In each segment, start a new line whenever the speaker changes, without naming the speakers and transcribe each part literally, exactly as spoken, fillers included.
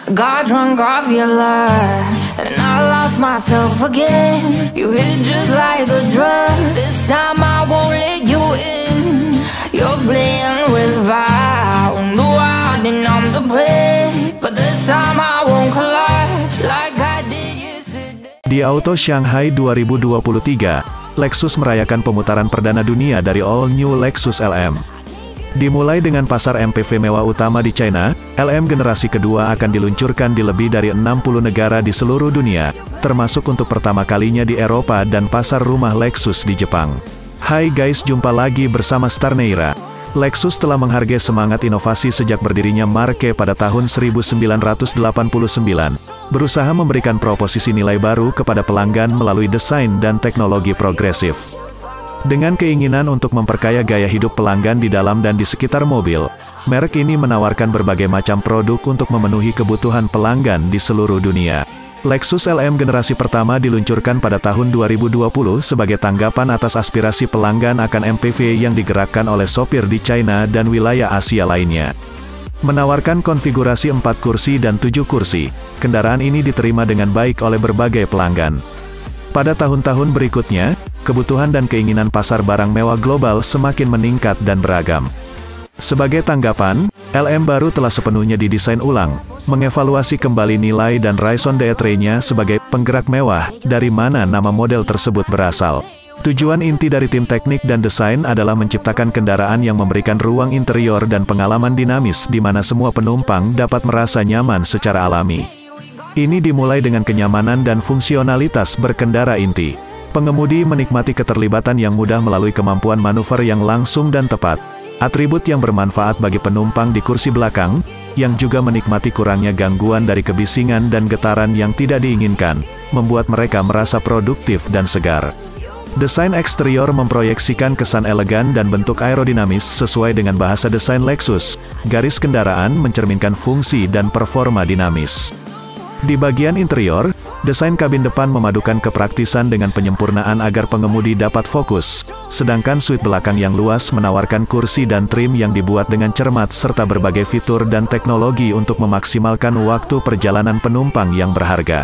Got drunk off your love, and I lost myself again. You hit just like a drug. This time I won't let you in. You're playing with fire. No, I didn't I'm the prey, but this time I won't collapse like I did yesterday.
Di Auto Shanghai dua ribu dua puluh tiga, Lexus merayakan pemutaran perdana dunia dari All New Lexus L M. Dimulai dengan pasar M P V mewah utama di China, L M generasi kedua akan diluncurkan di lebih dari enam puluh negara di seluruh dunia, termasuk untuk pertama kalinya di Eropa dan pasar rumah Lexus di Jepang. Hai guys, jumpa lagi bersama Star Neira. Lexus telah menghargai semangat inovasi sejak berdirinya marke pada tahun seribu sembilan ratus delapan puluh sembilan, berusaha memberikan proposisi nilai baru kepada pelanggan melalui desain dan teknologi progresif. Dengan keinginan untuk memperkaya gaya hidup pelanggan di dalam dan di sekitar mobil, merek ini menawarkan berbagai macam produk untuk memenuhi kebutuhan pelanggan di seluruh dunia. Lexus L M generasi pertama diluncurkan pada tahun dua ribu dua puluh sebagai tanggapan atas aspirasi pelanggan akan M P V yang digerakkan oleh sopir di China dan wilayah Asia lainnya. Menawarkan konfigurasi empat kursi dan tujuh kursi, kendaraan ini diterima dengan baik oleh berbagai pelanggan. Pada tahun-tahun berikutnya, kebutuhan dan keinginan pasar barang mewah global semakin meningkat dan beragam. Sebagai tanggapan, L M baru telah sepenuhnya didesain ulang, mengevaluasi kembali nilai dan raison d'être-nya sebagai penggerak mewah, dari mana nama model tersebut berasal. Tujuan inti dari tim teknik dan desain adalah menciptakan kendaraan yang memberikan ruang interior dan pengalaman dinamis di mana semua penumpang dapat merasa nyaman secara alami. Ini dimulai dengan kenyamanan dan fungsionalitas berkendara inti. Pengemudi menikmati keterlibatan yang mudah melalui kemampuan manuver yang langsung dan tepat. Atribut yang bermanfaat bagi penumpang di kursi belakang, yang juga menikmati kurangnya gangguan dari kebisingan dan getaran yang tidak diinginkan, membuat mereka merasa produktif dan segar. Desain eksterior memproyeksikan kesan elegan dan bentuk aerodinamis sesuai dengan bahasa desain Lexus. Garis kendaraan mencerminkan fungsi dan performa dinamis. Di bagian interior, desain kabin depan memadukan kepraktisan dengan penyempurnaan agar pengemudi dapat fokus, sedangkan suite belakang yang luas menawarkan kursi dan trim yang dibuat dengan cermat serta berbagai fitur dan teknologi untuk memaksimalkan waktu perjalanan penumpang yang berharga.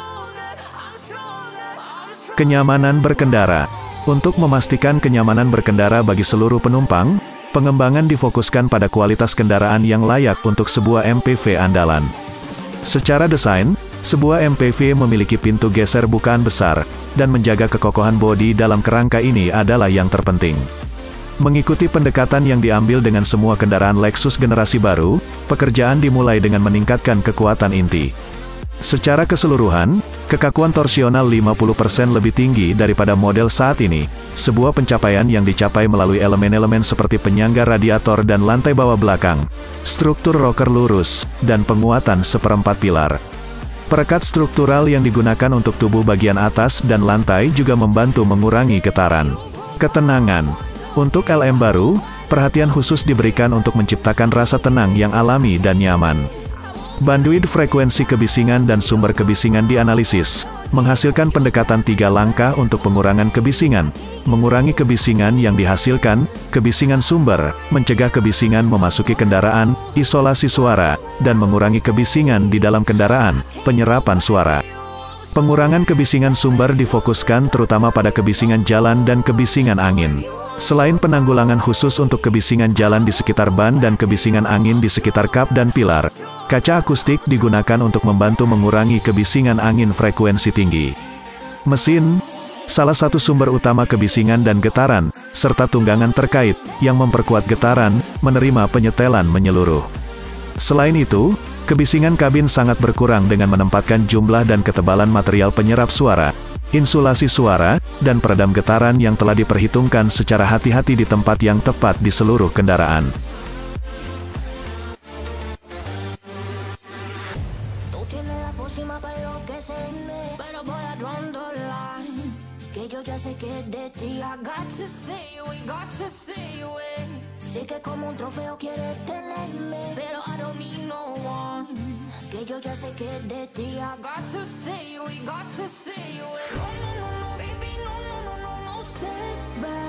Kenyamanan berkendara. Untuk memastikan kenyamanan berkendara bagi seluruh penumpang, pengembangan difokuskan pada kualitas kendaraan yang layak untuk sebuah M P V andalan. Secara desain, sebuah M P V memiliki pintu geser bukaan besar, dan menjaga kekokohan bodi dalam kerangka ini adalah yang terpenting. Mengikuti pendekatan yang diambil dengan semua kendaraan Lexus generasi baru, pekerjaan dimulai dengan meningkatkan kekuatan inti. Secara keseluruhan, kekakuan torsional lima puluh persen lebih tinggi daripada model saat ini, sebuah pencapaian yang dicapai melalui elemen-elemen seperti penyangga radiator dan lantai bawah belakang, struktur rocker lurus, dan penguatan seperempat pilar. Perekat struktural yang digunakan untuk tubuh bagian atas dan lantai juga membantu mengurangi getaran. Ketenangan. Untuk L M baru, perhatian khusus diberikan untuk menciptakan rasa tenang yang alami dan nyaman. Bandwidth frekuensi kebisingan dan sumber kebisingan dianalisis, menghasilkan pendekatan tiga langkah untuk pengurangan kebisingan, mengurangi kebisingan yang dihasilkan, kebisingan sumber, mencegah kebisingan memasuki kendaraan, isolasi suara, dan mengurangi kebisingan di dalam kendaraan, penyerapan suara. Pengurangan kebisingan sumber difokuskan terutama pada kebisingan jalan dan kebisingan angin. Selain penanggulangan khusus untuk kebisingan jalan di sekitar ban dan kebisingan angin di sekitar kap dan pilar, kaca akustik digunakan untuk membantu mengurangi kebisingan angin frekuensi tinggi. Mesin, salah satu sumber utama kebisingan dan getaran, serta tunggangan terkait, yang memperkuat getaran, menerima penyetelan menyeluruh. Selain itu, kebisingan kabin sangat berkurang dengan menempatkan jumlah dan ketebalan material penyerap suara, insulasi suara, dan peredam getaran yang telah diperhitungkan secara hati-hati di tempat yang tepat di seluruh kendaraan.
Que yo ya sé que de ti I got to stay, we got to stay away. No, no, no, no, baby, no, no, no, no, no, step back.